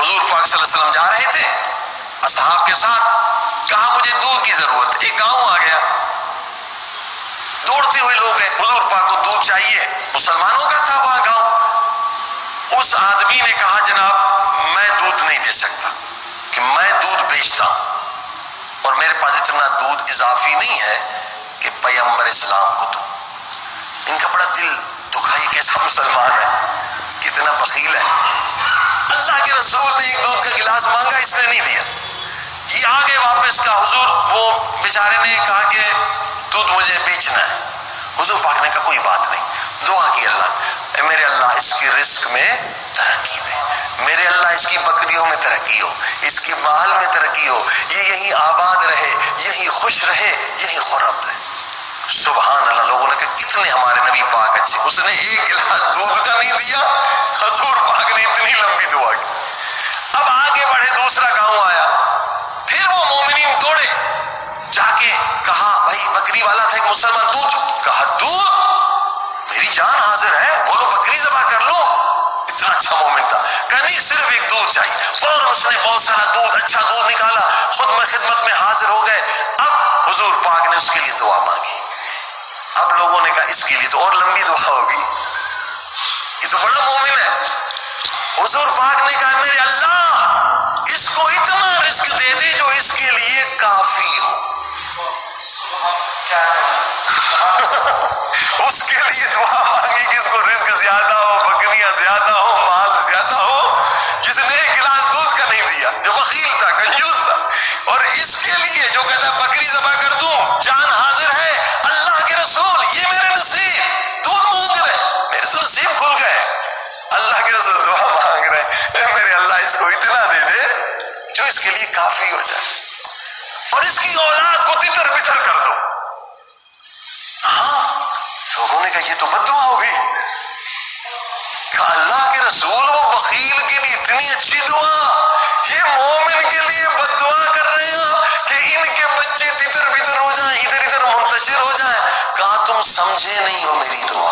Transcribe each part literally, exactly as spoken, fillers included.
حضور پاک صلی اللہ علیہ وسلم جا رہے تھے اصحاب کے ساتھ، کہا مجھے دودھ کی ضرورت ہے، ایک گاؤں آ گیا، دوڑتے ہوئے لوگ ہیں، حضور پاک کو دودھ چاہیے، مسلمانوں کا تھا وہاں گاؤں۔ اس آدمی نے کہا جناب میں دودھ نہیں دے سکتا کہ میں دودھ بیچتا ہوں اور میرے پاس اتنا دودھ اضافی نہیں ہے کہ پیغمبر اسلام کو دوں۔ ان کا بڑا دل دکھا، یہ کیسا مسلمان ہے، کتنا بخیل ہے۔ اللہ کے رسول نے ایک دودھ کا گلاس مانگا، اس نے نہیں دیا، یہ آگے واپس کا حضور، وہ بیچارے نے کہا کہ دودھ مجھے بیچنا ہے۔ حضور پاک نے کہا کوئی بات نہیں، دعا کی اللہ، اے میرے اللہ اس کی رزق میں ترقی دے، میرے اللہ اس کی بکریوں میں ترقی ہو، اس کی مال میں ترقی ہو، یہ یہیں آباد رہے، یہیں خوش رہے، یہیں خرم رہے۔ سبحان اللہ، لوگوں نے کہا کتنے ہمارے نبی پاک اچھے، اس نے ایک گلاس دودھ کا نہیں دیا، حضور پاک نے اتنی لمبی دعا کی۔ اب آگے بڑھے، دوسرا گاؤں آیا، پھر وہ مومنین دوڑے، جا کے کہا بھائی بکری والا تھا ایک مسلمان، دودھ، کہا دودھ، میری جان حاضر ہے، بولو بکری ذبح کر لو۔ اتنا اچھا مومن تھا، کہا نہیں صرف ایک دودھ چاہیے، فوراً اس نے بہت سارا دودھ، اچھا دودھ نکالا، خود میں خدمت میں حاضر ہو گئے۔ اب حضور پاک نے اس کے لیے دعا مانگی۔ اب لوگوں نے کہا اس کے لیے تو اور لمبی دعا ہوگی، یہ تو بڑا مومن ہے۔ حضور پاک نے کہا میرے اللہ اس کو اتنا رزق دے دے جو اس کے لیے کافی ہو۔ اس کے لیے دعا مانگی کہ اس کو رزق زیادہ ہو، بکریاں زیادہ ہو، مال زیادہ ہو، جس نے ایک گلاس دودھ کا نہیں دیا، جو بخیل تھا، کنجوس تھا، اور اس کے لیے جو کہتا بکری ذبح کر دوں، جان حاضر ہے، اللہ کے رسول یہ میرے نصیب، دودھ مانگ رہے، میرے تو نصیب کھل گئے۔ اللہ کے رسول دعا مانگ رہے، میرے اللہ اس کو اتنا دے دے جو اس کے لیے کافی ہو جائے، اور اس کی اولاد کو تتر بتر کر دو۔ ہاں، لوگوں نے کہا یہ تو بد دعا ہو گئی۔ کہا اللہ کے رسول وہ بخیل کے لیے اتنی اچھی دعا، یہ مومن کے لیے بد دعا کر رہے ہیں کہ ان کے بچے تتر بتر ہو جائیں، ادھر ادھر منتشر ہو جائیں۔ کہا تم سمجھے نہیں ہو میری دعا،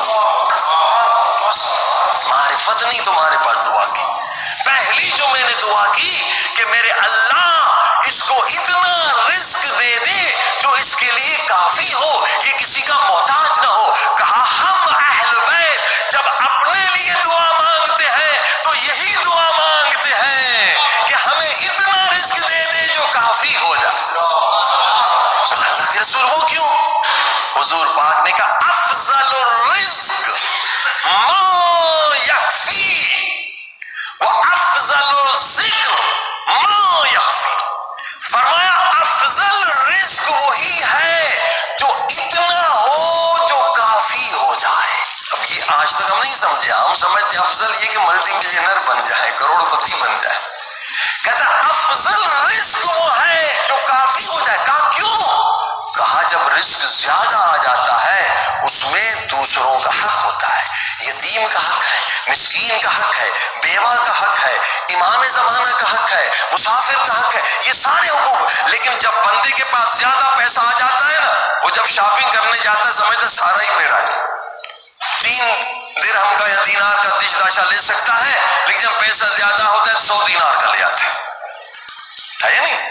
معرفت نہیں تمہارے پاس دعا کی۔ پہلی جو میں نے دعا کی کہ میرے اللہ اس کو اتنا رزق دے دے جو اس کے لیے کافی ہو، یہ کسی کا محتاج نہ ہو۔ کہا ہم اہل بیت جب اپنے لیے دعا مانگتے ہیں تو یہی دعا مانگتے ہیں کہ ہمیں اتنا رزق دے دے جو کافی ہو جائے۔ اللہ کے رسول وہ کیوں؟ حضور پاک نے کہا افضل الرزق ما یکفی و افضل الذکر ما یخفی۔ فرمایا افضل رزق وہی ہے جو اتنا ہو جو کافی ہو جائے۔ اب یہ آج تک ہم نہیں سمجھے، ہم سمجھتے افضل یہ کہ ملٹی ملینر بن جائے، کروڑ پتی بن جائے۔ کہتا افضل رزق وہ ہے جو کافی ہو جائے۔ کہا کیوں؟ کہا جب رزق زیادہ آ جاتا ہے اس میں دوسروں کا حق ہوتا ہے، یتیم کا حق ہے، مسکین کا حق ہے، بیوہ کا حق ہے، امام زمانہ کا حق ہے، مسافر کا حق ہے، یہ سارے حقوق۔ لیکن جب بندے کے پاس زیادہ پیسہ آ جاتا ہے نا، وہ جب شاپنگ کرنے جاتا ہے سمجھتا سارا ہی میرا ہے، تین درہم کا یا دینار کا دش داشا لے سکتا ہے، لیکن جب پیسہ زیادہ ہوتا ہے سو دینار کا لے آتا ہے، ہے نہیں؟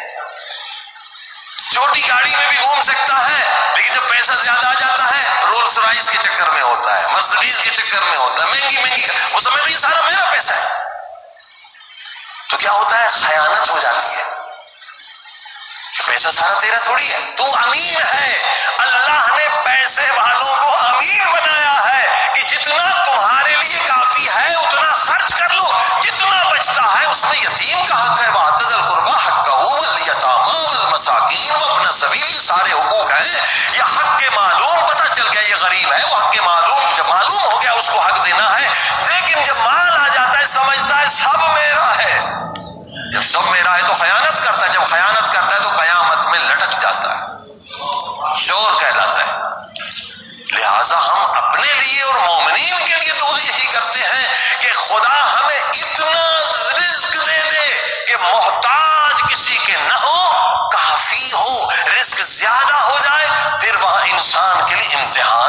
چھوٹی گاڑی میں بھی گھوم سکتا ہے، لیکن جب پیسہ زیادہ آ جاتا ہے رولز رائس کے چکر میں ہوتا ہے، مرسڈیز کے چکر میں ہوتا ہے، مہنگی مہنگی، وہ سمجھتا یہ سارا میرا پیسہ ہے۔ تو کیا ہوتا ہے؟ خیانت ہو جاتی ہے، پیسہ سارا تیرا تھوڑی ہے، تو امین ہے۔ اللہ نے پیسے والوں کو امین بنایا ہے کہ جتنا تمہارے لیے کافی ہے اتنا خرچ کر لو، جتنا بچتا ہے اس میں یتیم کا حق ہے، وَآتَ ذِی الْقُرْبَىٰ حَقَّهُ وَالْيَتَامَىٰ وَالْمَسَاکِینِ وَابْنَ السَّبِیلِ، یہ سارے حقوق ہیں۔ یہ حق کے معلوم پتہ چل گیا یہ غریب ہے، وہ حق کے معلوم جب معلوم ہو گیا اس کو حق دینا ہے۔ لیکن جب مال آ جاتا ہے سمجھتا ہے سب میرا ہے، جب سب میرا ہے تو خیانت کرتا ہے، جب خیانت کرتا ہے تو قیامت میں لٹک جاتا ہے، چور کہلاتا ہے۔ لہٰذا ہم اپنے لیے اور مومنین کے لیے دعا یہی کرتے ہیں کہ خدا ہمیں اتنا رزق دے دے کہ محتاج کسی کے نہ ہو، کافی ہو، رزق زیادہ ہو جائے، پھر وہاں انسان کے لیے امتحان